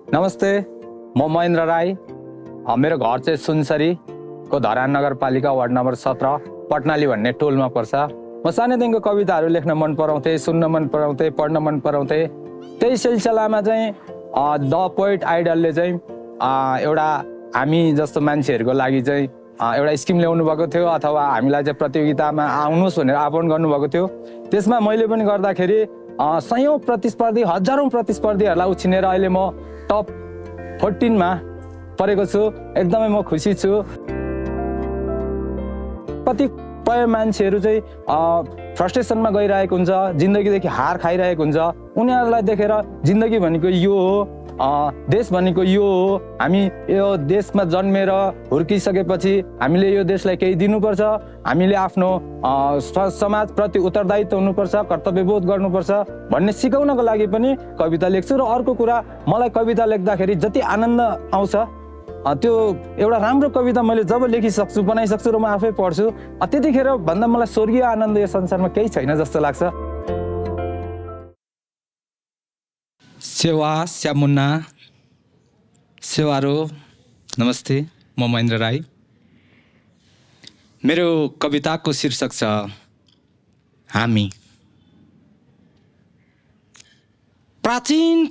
नमस्ते, म महेन्द्र राई। मेरो घर चाहिँ सुनसरी को धरान नगरपालिका वार्ड नम्बर 17 पटनाली भन्ने टोलमा पर्छ। म सानैदेखिको कविताहरू लेख्न मन पराउँथे, सुन्न मन पराउँथे, पढ्न मन पराउँथे। त्यही सिलसिलामा चाहिँ द पोइट आइडलले चाहिँ एउटा हामी जस्तो मान्छेहरूको लागि चाहिँ एउटा स्किम ल्याउनु भएको थियो अथवा हामीलाई चाहिँ प्रतियोगितामा आउनुहोस् भनेर आह्वान गर्नुभएको थियो। त्यसमा मैले पनि गर्दाखेरि सयौं प्रतिस्पर्धी, हजारौं प्रतिस्पर्धीहरूलाई उछिनेर अहिले म टप 14 मा परेको छु। एकदमै म खुसी छु। कतिपय मान्छेहरू चाहिँ फ्रस्ट्रेसनमा गइरहेको हुन्छ, जिन्दगीदेखि हार खाइरहेको हुन्छ। उनीहरूलाई देखेर जिन्दगी भनेको यो हो, देश भनेको यो हो, हामी यो देशमा जन्मेर हुर्किसकेपछि हामीले यो देशलाई केही दिनुपर्छ, हामीले आफ्नो समाजप्रति उत्तरदायित्व हुनुपर्छ, कर्तव्यबोध गर्नुपर्छ भन्ने सिकाउनको लागि पनि कविता लेख्छु। र अर्को कुरा, मलाई कविता लेख्दाखेरि जति आनन्द आउँछ त्यो एउटा राम्रो कविता मैले जब लेखिसक्छु, बनाइसक्छु र म आफै पढ्छु, त्यतिखेर भन्दा मलाई स्वर्गीय आनन्द यो संसारमा केही छैन जस्तो लाग्छ। सेवा स्यामुन्ना सेवारो नमस्ते, म महेन्द्र राई। मेरो कविताको शीर्षक छ हामी। प्राचीन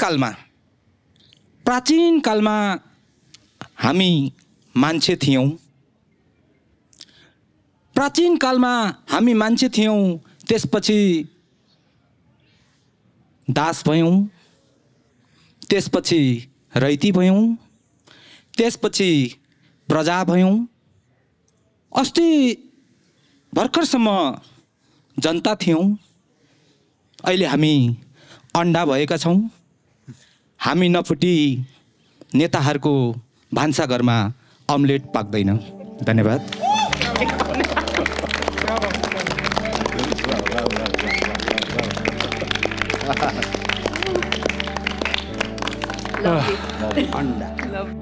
कालमा हामी मान्छे थियौं। प्राचीन कालमा हामी मान्छे थियौं, त्यसपछि दास भयौं, त्यसपछि रैती भयौं, त्यसपछि प्रजा भयौं, अस्ति भर्खरसम्म जनता थियौं, अहिले हामी अन्डा भएका छौं। हामी नफुटी नेताहरूको भान्साघरमा अमलेट पाक्दैन। धन्यवाद। Love you.